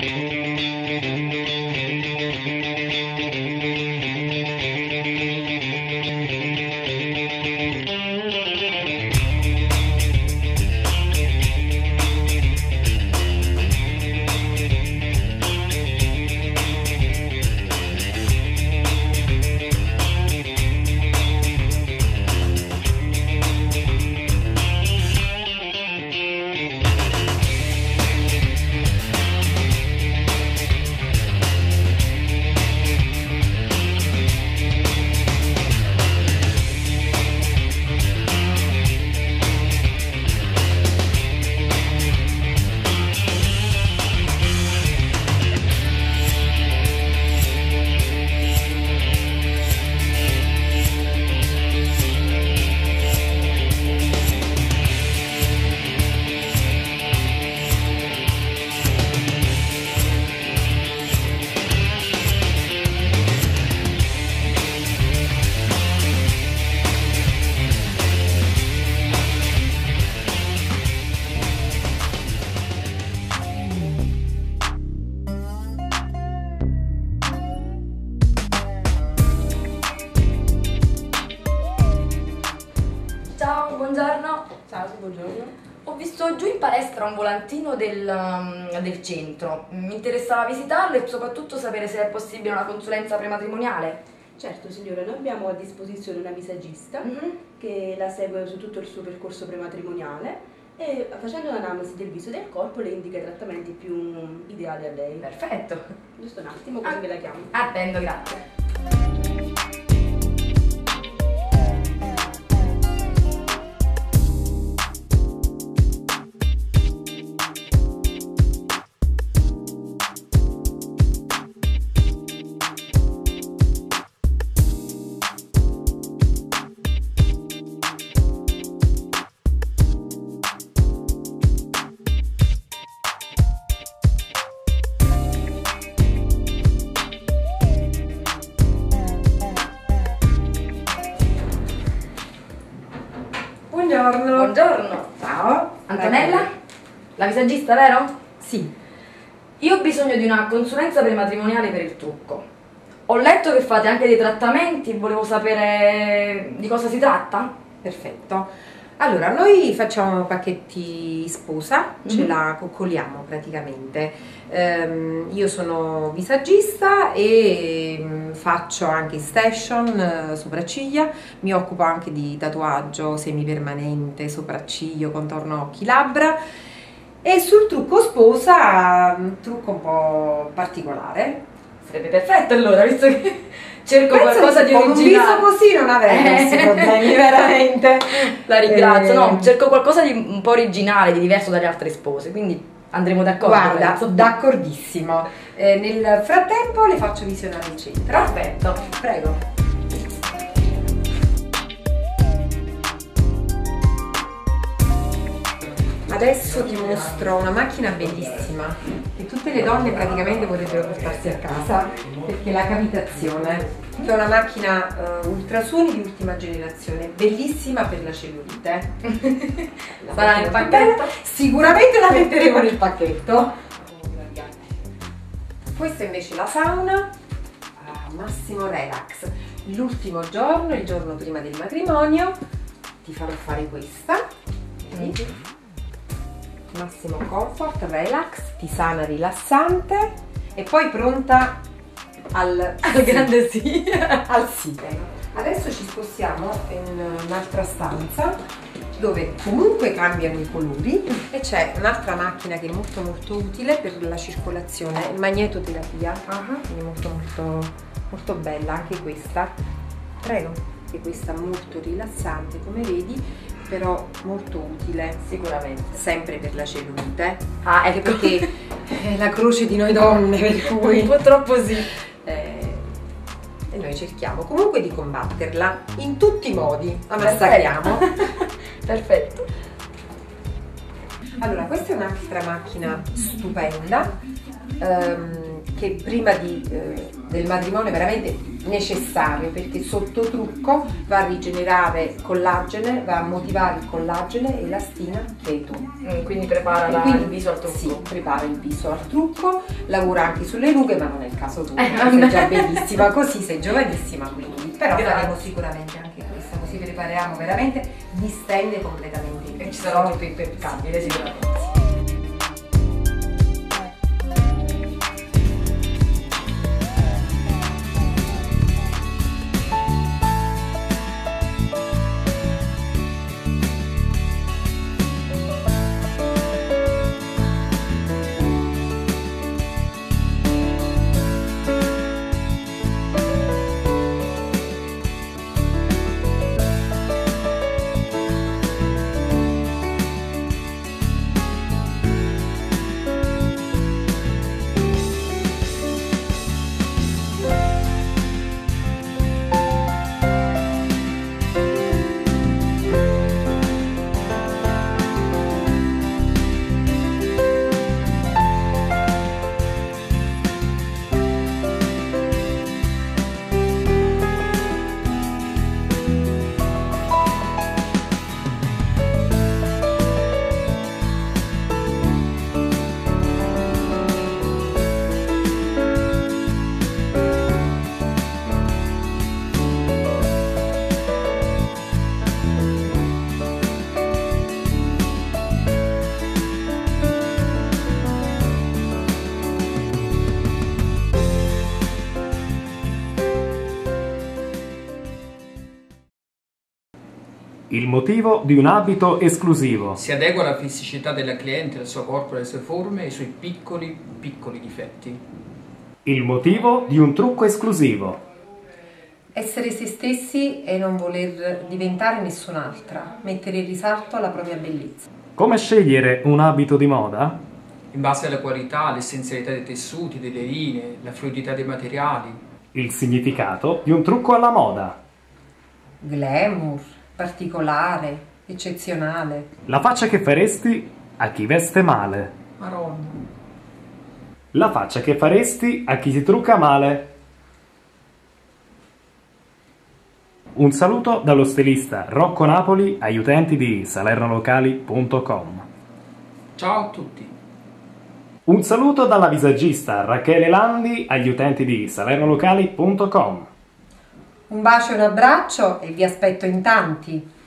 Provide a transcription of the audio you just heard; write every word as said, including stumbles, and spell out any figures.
Ciao, buongiorno. Ciao, buongiorno. Ho visto giù in palestra un volantino del, um, del centro. Mi interessava visitarlo e soprattutto sapere se è possibile una consulenza prematrimoniale. Certo signora, noi abbiamo a disposizione una visagista Mm-hmm. che la segue su tutto il suo percorso prematrimoniale e facendo un'analisi del viso e del corpo le indica i trattamenti più ideali a lei. Perfetto. Giusto un attimo, così Ah. ve la chiamo. Attendo, grazie. Buongiorno. Buongiorno. Ciao. Antonella? La visagista, vero? Sì. Io ho bisogno di una consulenza prematrimoniale per il trucco. Ho letto che fate anche dei trattamenti, volevo sapere di cosa si tratta. Perfetto. Allora, noi facciamo pacchetti sposa, ce Mhm. la coccoliamo praticamente. Ehm, io sono visagista e mm, faccio anche station, eh, sopracciglia, mi occupo anche di tatuaggio semipermanente, sopracciglio, contorno occhi, labbra. E sul trucco sposa, un trucco un po' particolare. Sarebbe perfetto allora, visto che cerco Penso qualcosa che di con un viso originale. così non avrei questi Eh. problemi, veramente. La ringrazio, Eh, no, cerco qualcosa di un po' originale, di diverso dalle altre spose, quindi andremo d'accordo. Guarda, penso. d'accordissimo. Eh, nel frattempo le faccio visionare il centro. Perfetto. Prego. Adesso ti mostro una macchina bellissima che tutte le donne praticamente vorrebbero portarsi a casa, perché è la cavitazione, che è una macchina uh, ultrasuoni di ultima generazione, bellissima per la cellulite. La Sarà nel macchina pacchetto? bella. Sicuramente la metteremo nel pacchetto. Questa invece è la sauna a massimo relax. L'ultimo giorno, il giorno prima del matrimonio, ti farò fare questa. Vedi? Massimo comfort, relax, tisana rilassante e poi pronta al, Al grande sì. al sì. Adesso ci spostiamo in un'altra stanza dove comunque cambiano i colori e c'è un'altra macchina che è molto molto utile per la circolazione, il magnetoterapia, quindi molto molto molto bella anche questa. Prego. Che questa molto rilassante come vedi, però molto utile Sicuramente. sempre per la cellulite, Ah, anche ecco. perché è la croce di noi donne, per cui Purtroppo sì. eh, e noi cerchiamo comunque di combatterla in tutti i modi, la massacriamo. Perfetto. Allora, questa è un'altra macchina stupenda ehm, che prima di, eh, del matrimonio veramente necessario, perché sotto trucco va a rigenerare collagene, va a motivare il collagene e elastina keto. Mm, quindi prepara E la- quindi il viso al trucco. Sì, prepara il viso al trucco, lavora anche sulle rughe, ma non è il caso tuo, Eh, sei già bellissima così, sei giovanissima quindi. Però Grazie. faremo sicuramente anche questa, così prepariamo veramente, distende completamente il E viso. ci sarà tutto impeccabile sicuramente. Il motivo di un abito esclusivo. Si adegua alla fisicità della cliente, al suo corpo, alle sue forme e ai suoi piccoli, piccoli difetti. Il motivo di un trucco esclusivo. Essere se stessi e non voler diventare nessun'altra, mettere in risalto la propria bellezza. Come scegliere un abito di moda? In base alla qualità, l'essenzialità dei tessuti, delle linee, la fluidità dei materiali. Il significato di un trucco alla moda. Glamour, particolare, eccezionale. La faccia che faresti a chi veste male. Maronna. La faccia che faresti a chi si trucca male. Un saluto dallo stilista Rocco Napoli agli utenti di salernolocali punto com. Ciao a tutti. Un saluto dalla visagista Rachele Landi agli utenti di salernolocali punto com. Un bacio e un abbraccio e vi aspetto in tanti.